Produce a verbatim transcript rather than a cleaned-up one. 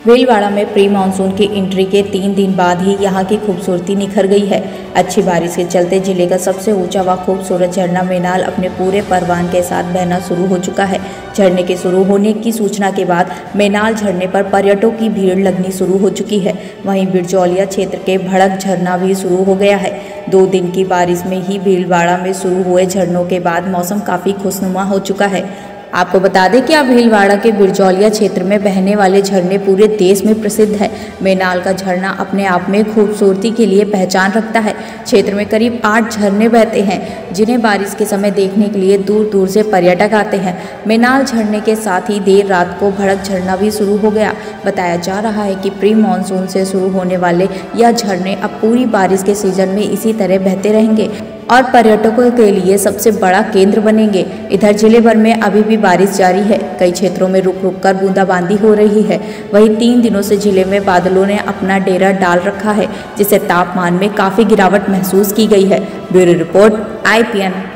भीलवाड़ा में pre monsoon की entry के तीन दिन बाद ही यहां की खूबसूरती निखर गई है। अच्छी बारिश के चलते जिले का सबसे ऊंचा व खूबसूरत झरना मेनाल अपने पूरे परवान के साथ बहना शुरू हो चुका है। झरने के शुरू होने की सूचना के बाद मेनाल झरने पर पर्यटकों की भीड़ लगनी शुरू हो चुकी है। वहीं बिरजौलिया क्षेत्र के भड़क झरना भी शुरू हो गया है। दो दिन की बारिश में ही भीलवाड़ा में शुरू हुए झरनों के बाद मौसम काफ़ी खुशनुमा हो चुका है। आपको बता दें कि अब भीलवाड़ा के बिरजौलिया क्षेत्र में बहने वाले झरने पूरे देश में प्रसिद्ध है। मेनाल का झरना अपने आप में खूबसूरती के लिए पहचान रखता है। क्षेत्र में करीब आठ झरने बहते हैं, जिन्हें बारिश के समय देखने के लिए दूर दूर से पर्यटक आते हैं। मेनाल झरने के साथ ही देर रात को भड़क झरना भी शुरू हो गया। बताया जा रहा है कि प्री मानसून से शुरू होने वाले यह झरने अब पूरी बारिश के सीजन में इसी तरह बहते रहेंगे और पर्यटकों के लिए सबसे बड़ा केंद्र बनेंगे। इधर जिले भर में अभी भी बारिश जारी है। कई क्षेत्रों में रुक रुक कर बूंदाबांदी हो रही है। वहीं तीन दिनों से जिले में बादलों ने अपना डेरा डाल रखा है, जिससे तापमान में काफ़ी गिरावट महसूस की गई है। Bureau report I P N.